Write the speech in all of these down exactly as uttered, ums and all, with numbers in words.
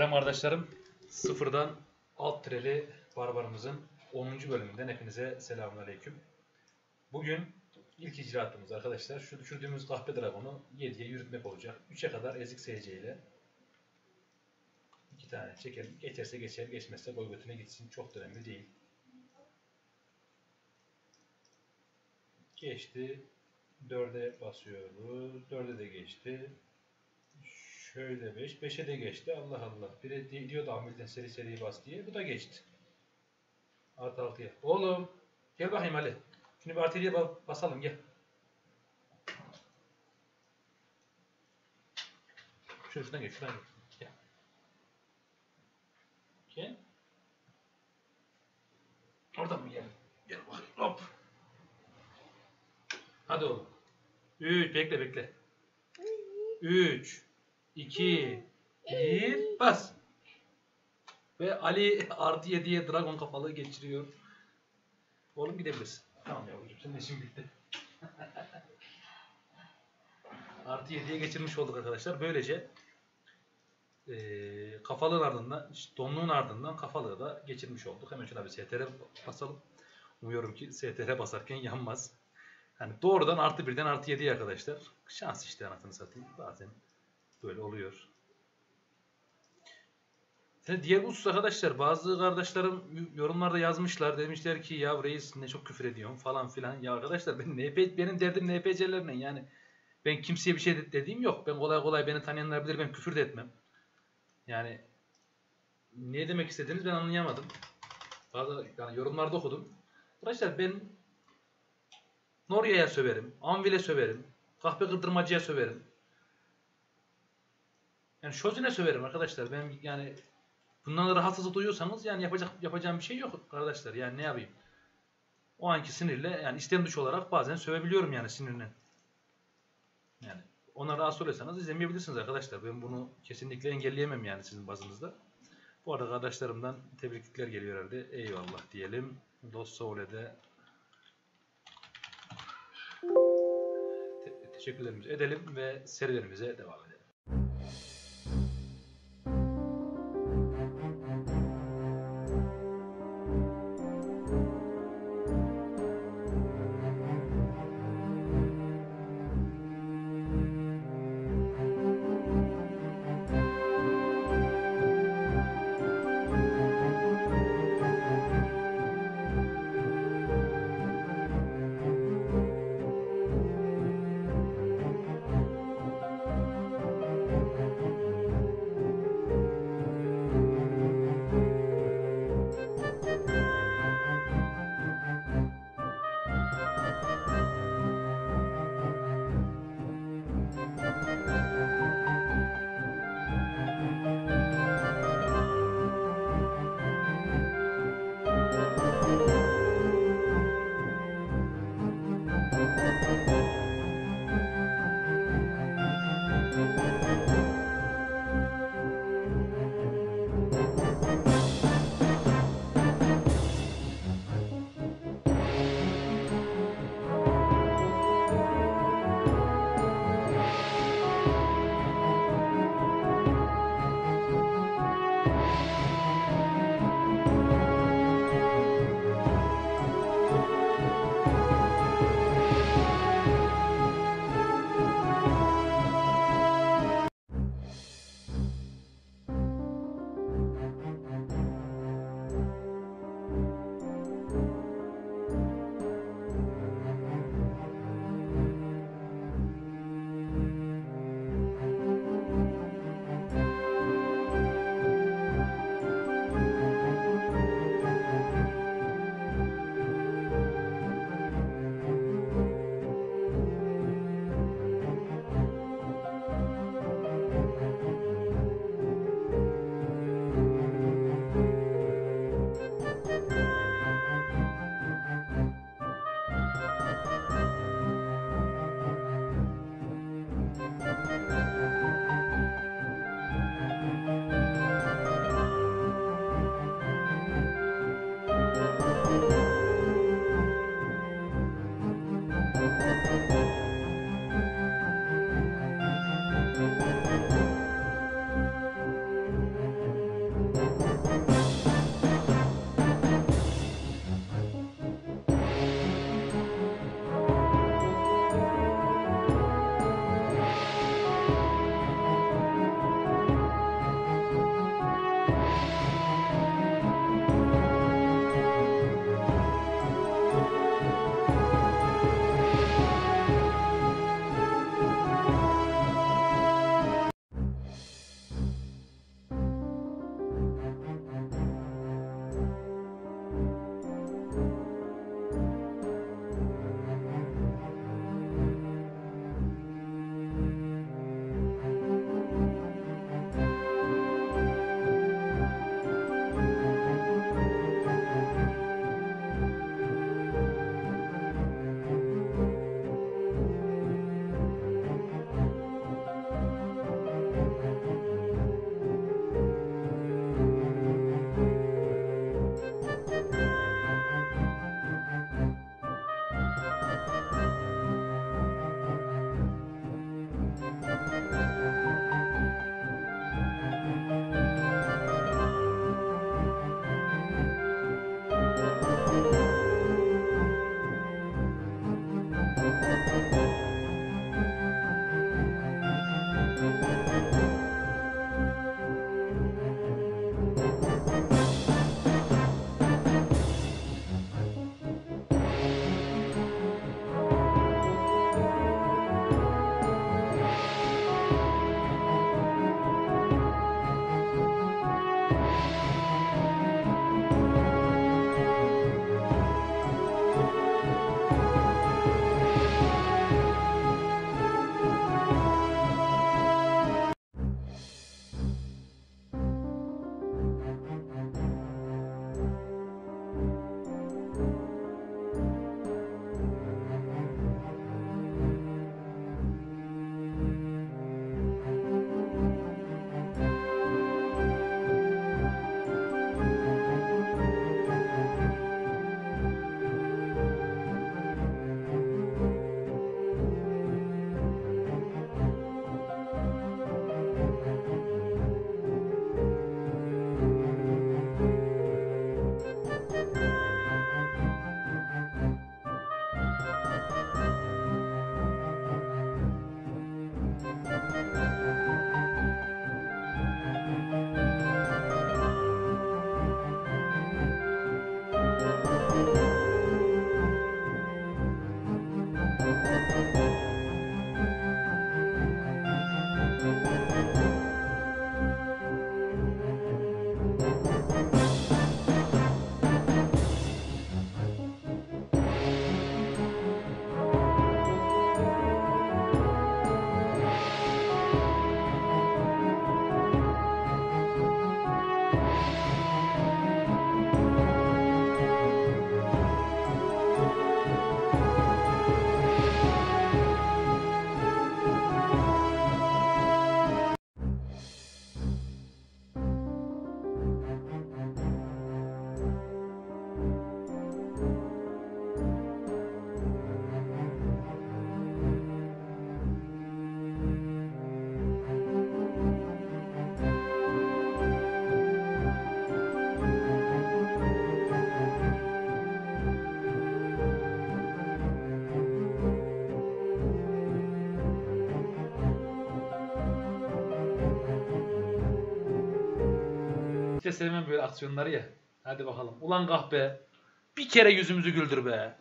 Selam kardeşlerim. Sıfırdan alt tireli barbarımızın onuncu bölümünden hepinize selamünaleyküm. Bugün ilk icraatımız arkadaşlar. Şu düşürdüğümüz kahpe dragonu yediye yürütmek olacak. üçe kadar ezik S C ile iki tane çekelim. Geçerse geçer, geçmezse gol götüne gitsin. Çok da önemli değil. Geçti. dörde basıyoruz. dörde de geçti. Şöyle beş. beşe de geçti. Allah Allah. Biri diyor da Ahmet'ten seri seri bas diye. Bu da geçti. Artı altıya. Oğlum. Gel bakayım Ali. Şimdi bir artı yediye basalım. Gel. Şuradan, şuradan geç. Şuradan geç. Gel. Gel. Oradan mı gel? Gel bakayım. Hop. Hadi oğlum. üç. Bekle bekle. üç. iki. bir. Bas. Ve Ali artı yediye dragon kafalı geçiriyor. Oğlum gidebilirsin. Tamam yavrucuğum, senin işin bitti. Artı yediye geçirmiş olduk arkadaşlar. Böylece e, kafalığın ardından, işte donluğun ardından kafalığı da geçirmiş olduk. Hemen şuna bir S T R basalım. Umuyorum ki S T R basarken yanmaz. Yani doğrudan artı birden artı yediye arkadaşlar. Şans işte, anasını satayım. Bazen böyle oluyor. Diğer husus arkadaşlar, bazı kardeşlerim yorumlarda yazmışlar, demişler ki ya reis ne çok küfür ediyorsun falan filan. Ya arkadaşlar ben N P, benim derdim N P C'lerle, yani ben kimseye bir şey dediğim yok. Ben kolay kolay, beni tanıyanlar bilir, ben küfür de etmem. Yani ne demek istediğiniz ben anlayamadım. Bazı yani yorumlarda okudum. Arkadaşlar ben Norya'ya söverim, Anvil'e söverim, kahpe kırdırmacıya söverim. Yani Shozin'e söverim arkadaşlar. Ben yani bundan rahatsızlık duyuyorsanız yani yapacak yapacağım bir şey yok arkadaşlar. Yani ne yapayım? O anki sinirle, yani istem dışı olarak bazen sövebiliyorum yani sinirle. Yani ona rahatsız oluyorsanız izlemeyebilirsiniz arkadaşlar. Ben bunu kesinlikle engelleyemem yani sizin bazınızda. Bu arada kardeşlerimden tebrikler geliyor herhalde. Eyvallah diyelim. Dost Saule'de te teşekkürlerimizi edelim ve serilerimize devam edelim. de sevmem böyle aksiyonları ya. Hadi bakalım. Ulan kahpe. Bir kere yüzümüzü güldür be.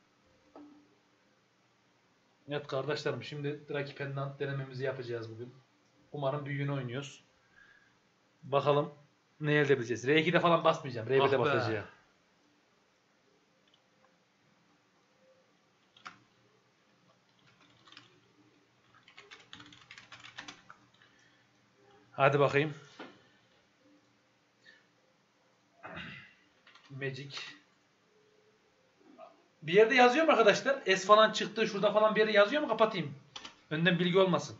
Evet kardeşlerim, şimdi Draki Pendant denememizi yapacağız bugün. Umarım büyüğünü oynuyoruz. Bakalım ne elde edeceğiz. R iki'de falan basmayacağım. R bir'de Ah be. basacağım. Hadi bakayım. Magic. Bir yerde yazıyor mu arkadaşlar? S falan çıktı. Şurada falan bir yere yazıyor mu? Kapatayım. Önden bilgi olmasın.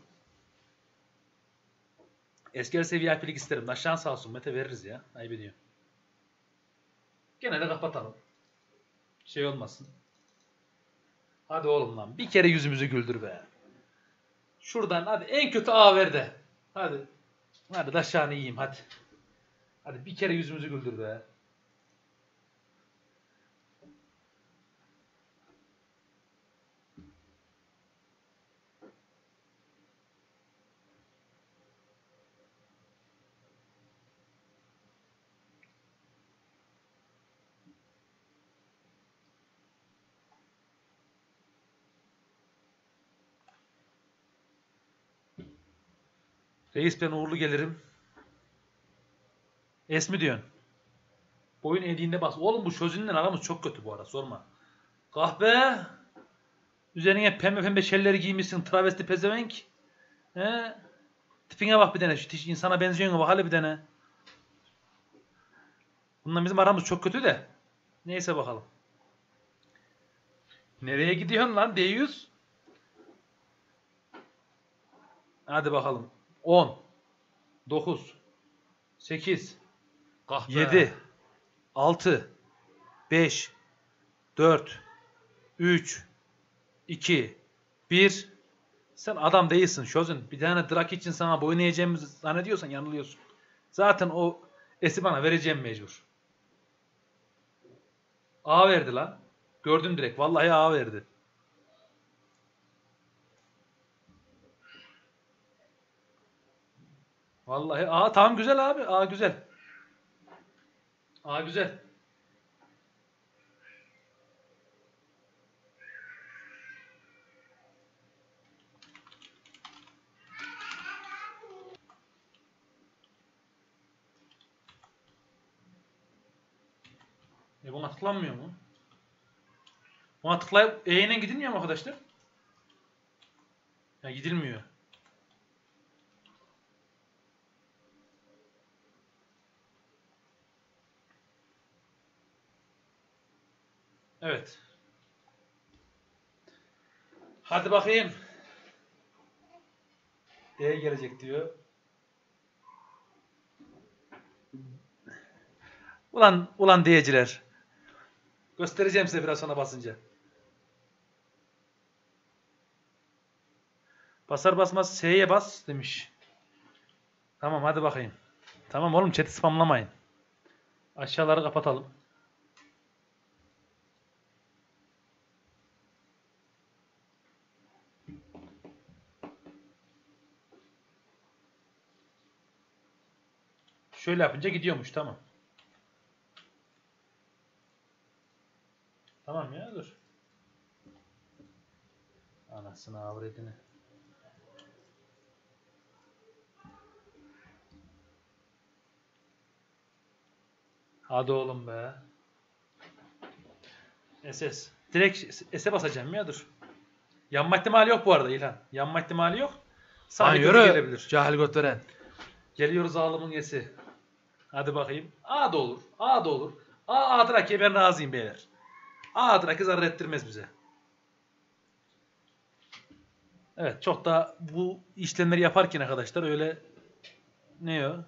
Eski seviye V I P'lik isterim. Aşağı sağ olsun. Mete veririz ya. Ayıp ediyor. Gene de kapatalım. Şey olmasın. Hadi oğlum lan. Bir kere yüzümüzü güldür be. Şuradan hadi en kötü A ver de. Hadi. Hadi aşağını yiyeyim hadi. Hadi bir kere yüzümüzü güldür be. Reis ben uğurlu gelirim. Es mi diyorsun? Boyun eğdiğinde bas. Oğlum bu Şozin'le aramız çok kötü bu ara sorma. Kahpe. Üzerine pembe pembe şelleri giymişsin. Travesti pezevenk. He? Tipine bak bir tane. Şu tiş insana benziyor mu? Bak hele bir tane. Bundan bizim aramız çok kötü de. Neyse bakalım. Nereye gidiyorsun lan D yüz? Hadi bakalım. on, dokuz, sekiz, Kahpe. yedi, altı, beş, dört, üç, iki, bir. Sen adam değilsin Şozun. Bir tane Draki için sana boyun eğeceğimizi zannediyorsan yanılıyorsun. Zaten o esi bana vereceğim mecbur. A verdi lan. Gördüm direkt. Vallahi A verdi. Vallahi A tamam güzel abi. A güzel. A güzel. E buna tıklanmıyor mu? Buna tıklayıp E'yle gidilmiyor mu arkadaşlar? Ya gidilmiyor. Evet. Hadi bakayım. E gelecek diyor. Ulan ulan diyeciler. Göstereceğim size biraz sonra basınca. Basar basmaz S'ye bas demiş. Tamam hadi bakayım. Tamam oğlum chat'i spamlamayın. Aşağıları kapatalım. Şöyle yapınca gidiyormuş tamam. Tamam ya dur. Anasını avredini. Hadi oğlum be. S S. Direkt S'e basacağım ya dur. Yanma ihtimali yok bu arada İlhan. Yanma ihtimali yok. Lan Sadece yürü. kötü gelebilir. Cahil götveren. Geliyoruz ağlamın yesi. Hadi bakayım. A da olur. A da olur. A Adraki'ye ben razıyım beyler. A Adraki zarar ettirmez bize. Evet çok da bu işlemleri yaparken arkadaşlar öyle ne o?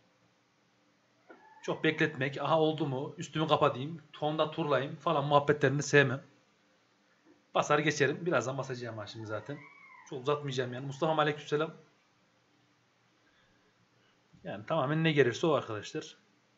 Çok bekletmek. Aha oldu mu? Üstümü kapatayım. Tonda turlayayım falan muhabbetlerini sevmem. Basar geçerim. Birazdan basacağım ha şimdi zaten. Çok uzatmayacağım yani. Mustafa aleykümselam. Yani tamamen ne gelirse o arkadaşlar.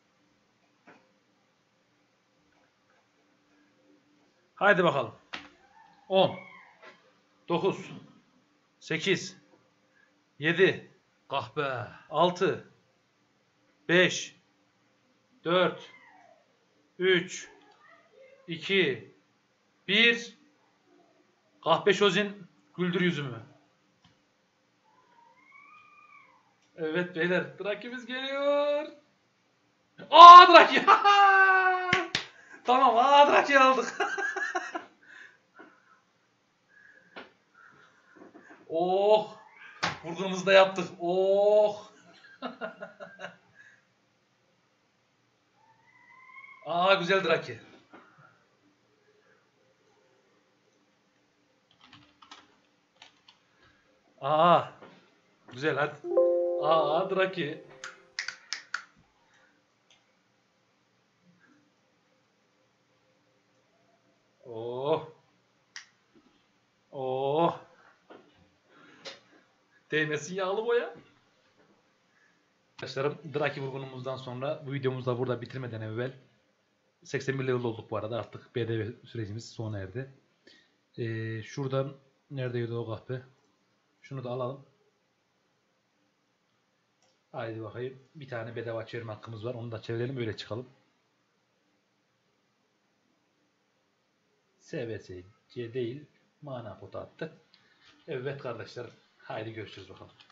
Haydi bakalım. on, dokuz, sekiz, yedi, Kahpe. altı, beş, dört, üç, iki, bir. Kahpe Şozin güldür yüzümü. Evet beyler, Draki'miz geliyor. Aa Draki! Tamam, aa Draki'yi aldık. Oh! Vurgunumuzu da yaptık. Oh! Aa güzel Draki. Aa güzel hadi. Aa Draki. Oh! Oh! Değmesin yağlı boya. Arkadaşlarım, Draki vurgunumuzdan sonra bu videomuzu da burada bitirmeden evvel seksen bir level olduk bu arada, artık B D V sürecimiz sona erdi. Ee, şuradan neredeydi o kahpe? Şunu da alalım. Haydi bakayım. Bir tane bedava çevirme hakkımız var. Onu da çevirelim, öyle çıkalım. S B S C değil. Mana potu attı. Evet kardeşlerim. Haydi görüşürüz bakalım.